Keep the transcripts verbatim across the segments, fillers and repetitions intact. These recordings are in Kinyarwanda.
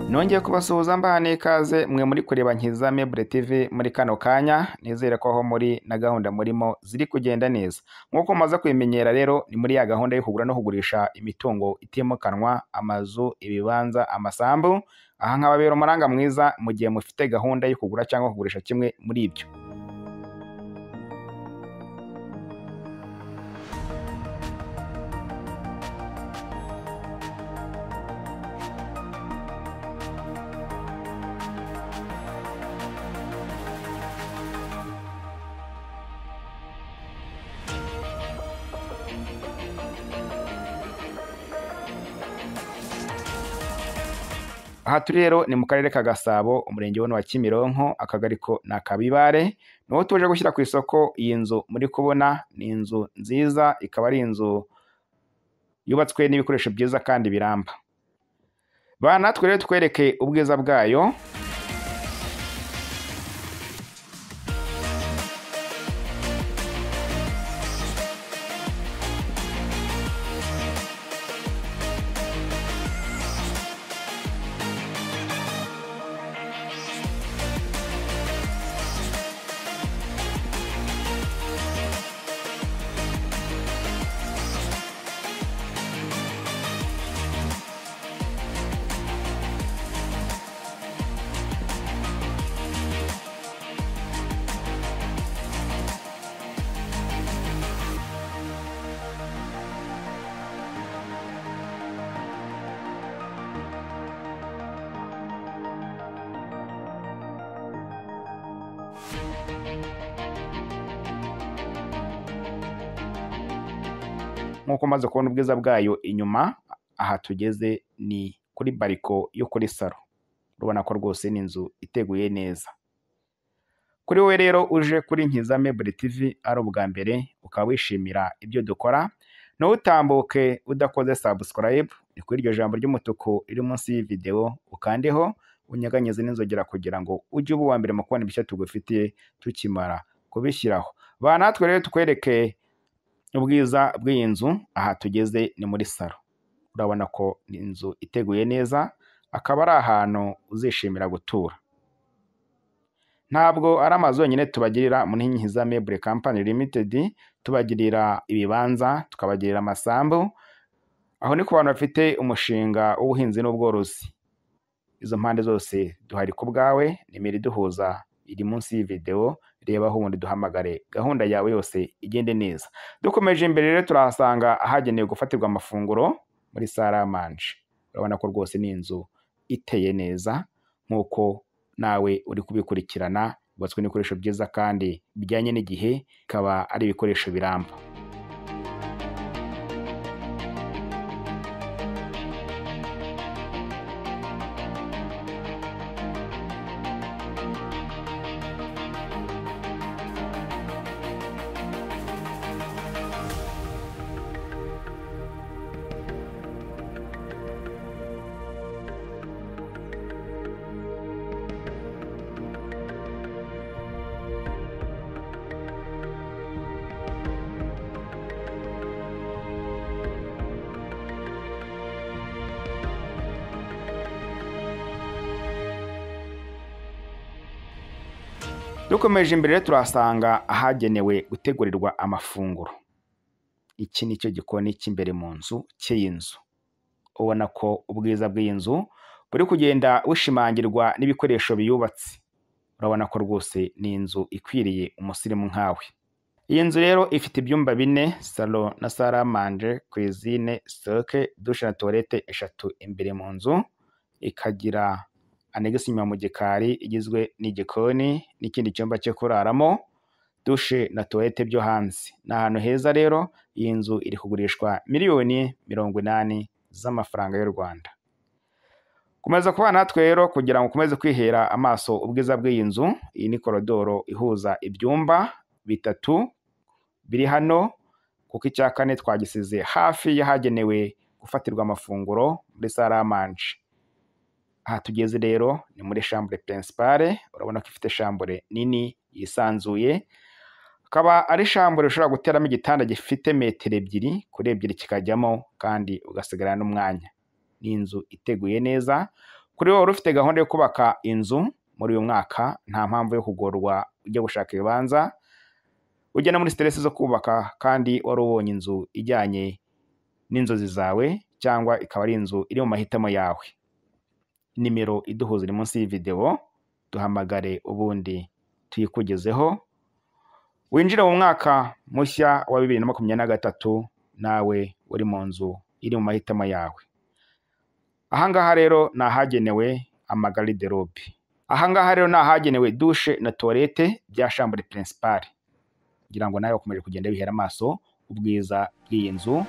Nongeye kubasuhuza mbaha n'ikaze mwe muri kureba Nkiza Meuble T V muri kano kanya, nizere ko aho muri na gahunda murimo ziri kugenda neza. Nk'uko mumaze kubimenyera rero, ni muri ya gahunda yo kugura no kugurisha imitungo itimukanwa, amazu, ibibanza, amasambu. Aha nkababera umuranga mwiza mu gihe mufite gahunda yo kugura cyangwa kugurisha kimwe muri ibyo. Aha turi rero ni mu karere ka Gasabo, umurenge wa Kimironko, akagari ko na Kabibare. Niho tuje gushyira ku isoko iyi nzu muri kubona. Ni inzu nziza, ikaba ari inzu yubatswe n'ibikoresho byiza kandi biramba. Bana twe rero twereke ubwiza bwayo. Nk'uko maze kubona ubwiza bwayo inyuma, aha tugeze ni kuri bariko yo kuri salo. Urabona ko rwose ni inzu iteguye neza. Kuri wowe rero uje kuri Nkiza Meuble T V ari ubwa mbere, ukaba wishimira ibyo dukora, ntutambuke udakoze subscribe. Ni kuri iryo jambo ry'umutuku riri munsi y'iyi video, ukandeho unyeganyeze n'inzogera kugira ngo ujye uba uwa mbere mu kubona ibishya tugufitiye tukimara kubishyiraho. Bana twe rero tukwereke ubwiza bw'iyi nzu. Aha tugeze ni muri salo. Urabona ko ni inzu iteguye neza, akaba ari ahantu uzishimira gutura. Ntabwo ari amazu yonyine tubagirira muri Nkiza Meuble Company Limited, tubagirira ibibanza, tukabagirira amasambu. Aho ni ku bantu bafite umushinga w'ubuhinzi n'ubworozi. Izo mpande zose duhari ku bwawe. Nimero iduhuza iri munsi y'iyi video, reba aho ubundi duhamagare, gahunda yawe yose igende neza. Dukomeje imbere rero turahasanga ahagenewe gufatirwa amafunguro muri salle à manger. Urabona ko rwose ni inzu iteye neza nk'uko nawe uri kubikurikirana. Yubatswe n'ibikoresho byiza kandi bijyanye n'igihe, ikaba ari ibikoresho biramba. Dukomeje imbere rero turahasanga ahagenewe gutegurirwa amafunguro. Iki ni cyo gikoni cy'imbere mu nzu cy'iyi nzu. Ubona ko ubwiza bw'iyi nzu buri kugenda bushimangirwa n'ibikoresho biyubatse. Urabona ko rwose ni inzu ikwiriye umusirimu nkawe. Iyi nzu rero ifite ibyumba bine, salo na salle à manger, cuisine, stock, douche na toilette eshatu imbere mu nzu. Ikagira annexe inyuma mu gikari igizwe n'igikoni n'ikindi cyumba cyo kuraramo, douche na toilette byo hanze. Ni ahantu heza rero. Iyi nzu iri kugurishwa miliyoni mirongo inani z'amafaranga y'u Rwanda. Komeza kubana natwe rero kugira ngo ukomeze kwihera amaso ubwiza bw'iyi nzu. Iyi ni korodoro ihuza ibyumba bitatu biri hano, kuko icya kane twagisize hafi y'ahagenewe gufatirwa amafunguro muri salle à manger. Aha tugeze rero ni muri chambre principale. Urabona ko ifite chambre nini yisanzuye, akaba ari chambre ushobora guteramo igitanda gifite metero ebyiri kuri ebyiri kikajyamo kandi ugasigarana n'umwanya. Ni inzu iteguye neza Kuri wowe ufite gahunda yo kubaka inzu muri uyu mwaka, nta mpamvu yo kugorwa ujya gushaka ibibanza, ujya muri stress zo kubaka kandi wari ubonye inzu ijyanye n'inzozi zawe cyangwa ikaba ari inzu iri mu mahitamo yawe. Nimero iduhuza iri munsi y'ivideo, duhamagare ubundi tuyikugezeho, winjira mu mwaka mushya wa bibiri na makumyabiri na gatatu nawe uri mu nzu iri mu mahitamo yawe. Ahangaha rero ni ahagenewe amagariderobe. Ahangaha rero ni ahagenewe dushe na toilette bya chambre principale. Ngira ngo nawe ukomeje kugenda bihera amaso ubwiza bw'iyi nzu.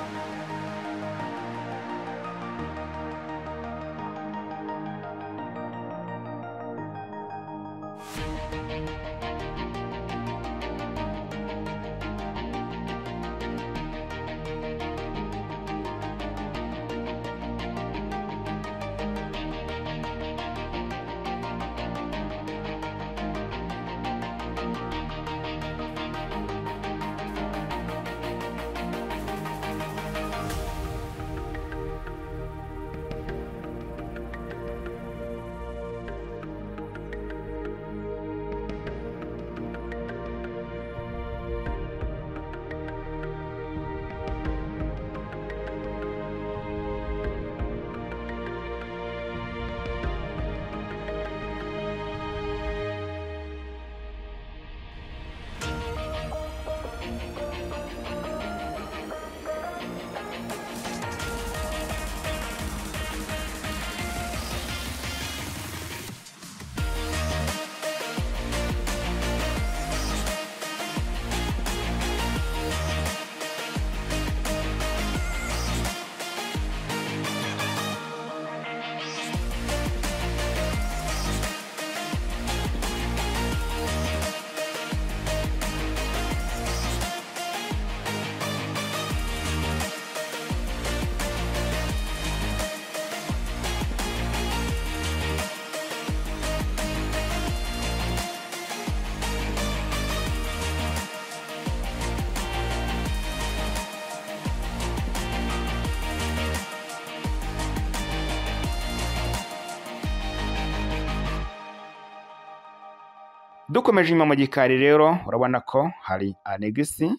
Dukomeje inyuma mu gikari rero urabona ko hari anegisi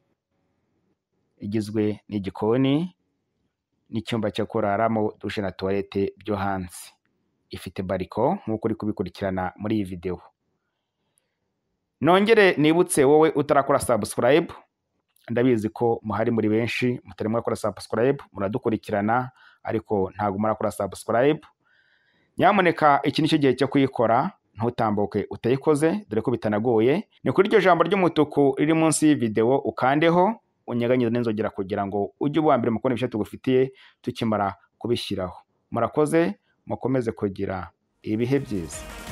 igizwe n'igikoni n'icyumba cyo kuraramo, dushe na toilette byo hanze. Ifite bariko nk'uko uri kubikurikirana muri iyi video. Nongere nibutse wowe utarakora subscribe, ndabizi ko muhari muri benshi mutari mwakora subscribe, muradukurikirana ariko ntago murakora subscribe. Nyamuneka iki nicyo gihe cyo kuyikora, ntutambuke utayikoze dore ko bitanagoye. Ni kuri iryo jambo ry'umutuku riri munsi y'ivideo ukandeho, unyeganyeze n'inzogera kugira ngo ujye uwa mbere mu kubona ibyo tugufitiye tukimara kubishyiraho. Murakoze, mukomeze kugira ibihe byiza.